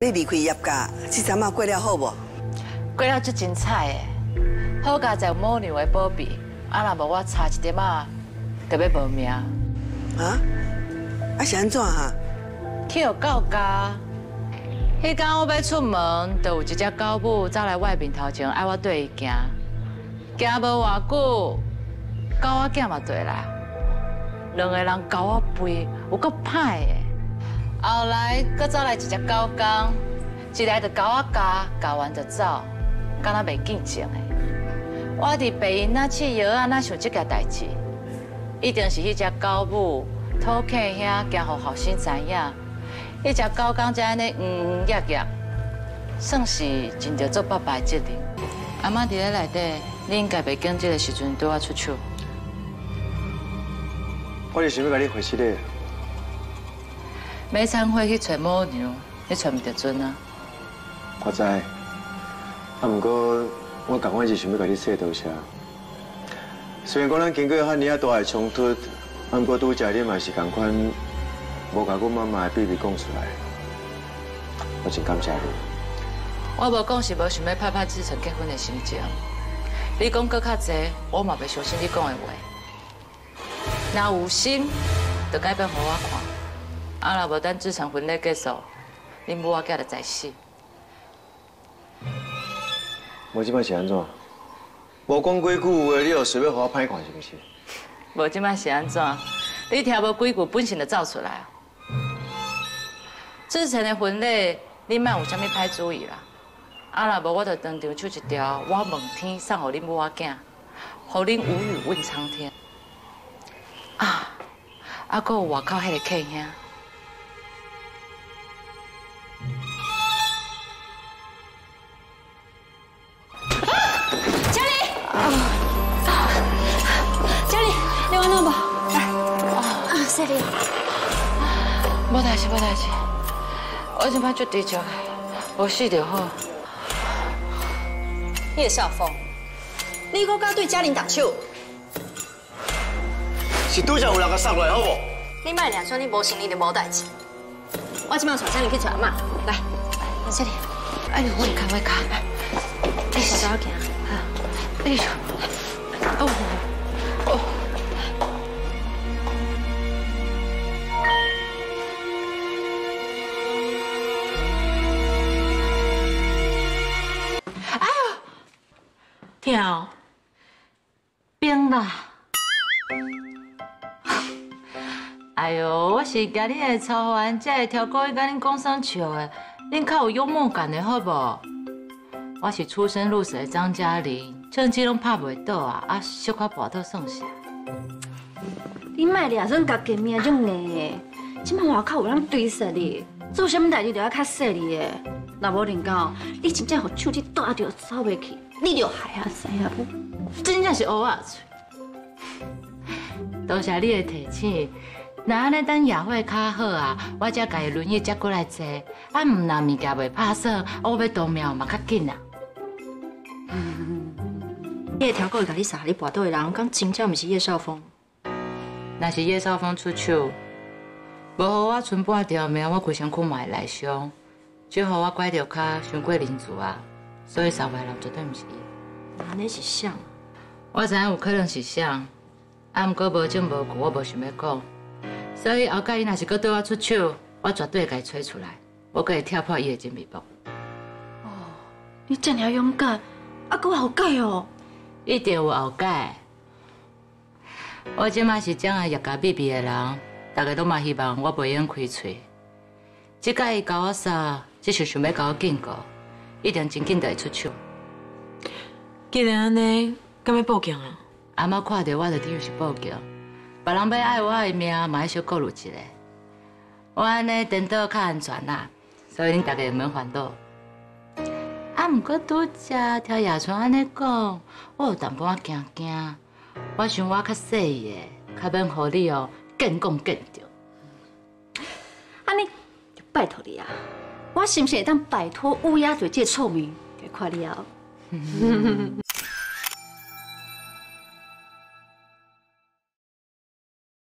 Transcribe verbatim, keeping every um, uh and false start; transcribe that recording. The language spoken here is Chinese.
你离开业界，这阵仔过了好无？ 过了足精彩的，好佳在母牛的保庇，啊若无我差一点仔，就要无命。 啊？啊是安怎哈？ 去互狗咬。迄天我要出门，就有一只狗母走来我面头前，爱我对伊行。行无偌久，狗仔囝嘛对来，两个人咬我背，有够歹的。 后来，搁走来一只狗公，一来就咬我咬，咬完就走，敢若袂见情的。我伫病院那试药啊，哪想这件代志？一定是迄只狗母偷客遐，惊互后生知影。迄只狗公才安尼嗯嗯压压，算是尽着做爸爸的责任。阿妈伫咧内底，你应该袂记这个时阵对我出手。 我是想要甲你回息的。 每餐会去找母牛，你找唔到准啊？ 我知，啊，不过我赶快是想要甲你说多谢。虽然讲咱经过遐尼啊大的冲突，啊，不过拄则你嘛是共款，无甲阮妈妈的秘密讲出来，我真感谢你。 我无讲是无想要拍拍志成结婚的心情，你讲搁较济，我嘛袂相信你讲的话。若有心，就改变互我看。 啊！若无等志成婚礼结束，恁母仔囝就知死。 我即摆是安怎？无讲几句话，你又想要互我歹看是毋是？ 无即摆是安怎？你听无几句，本性就走出来。志成的婚礼，你莫有啥物歹主意啦。啊！若无我就当场唱一条《我问天》送互恁母仔囝，互恁无语问苍天。啊！啊，搁有外口迄个客兄。 安怎无？来，啊，谢你。 无代志，无代志。我即摆足低潮，无死就好。 叶少峰，你搁敢对嘉玲动手？ 是拄则有人甲杀来，好无？ 你莫俩说你无成，你就无代志。我即摆带嘉玲去找阿妈，来，谢你。 哎呦，我的脚，我的脚。 哎，小小行。 哎呦，哦哦。 跳，冰啦！ 哎呦，我是家你的操员，才会挑故意甲恁讲啥笑的，恁较有幽默感的好无？我是出生入死的张嘉玲，唱机拢拍袂倒啊，啊，小可跋倒算啥？ 你莫俩算家己命就硬的，即摆外口有人追杀你，做啥物代志都要较细腻的。若无恁讲，你真正互手机带着走袂去。 你就害啊死啊！ 真正是乌仔嘴。多谢你的提醒，那安尼等夜火较好啊，我才家己轮椅接过来坐。啊，唔那物件袂拍算，我要动庙嘛较紧啊。 你的条狗甲你杀你跋倒的人，讲真正毋是叶少峰。 若是叶少峰出手，无互我剩半条命，我规身躯嘛会内伤，只互我拐着脚伤过林子啊。 所以杀坏人绝对毋是伊。 安尼是啥？ 我知影有可能是啥，啊，毋过无证无据，我无想要讲。所以后盖伊若是搁对我出手，我绝对会甲伊找出来，我可会跳破伊的真面目。 哦，你这么勇敢，啊，搁有后盖哦。 一定有后盖。我即马是掌握业界秘密的人，大家都嘛希望我袂用开嘴。即届伊甲我杀，只是想要甲我警告。 一定真紧就会出手。 既然安尼，敢要报警啊？ 阿妈看到我就等于是报警，别人要爱我的命，嘛要小顾虑一下。我安尼颠倒较安全啦，所以恁大家唔免烦恼。啊，毋过拄则听叶川安尼讲，我有淡薄仔惊惊。我想我较细的，较免互你哦见讲见着。 安尼，就拜托你啊！ 我是不是会当摆脱乌鸦嘴这臭名？快了。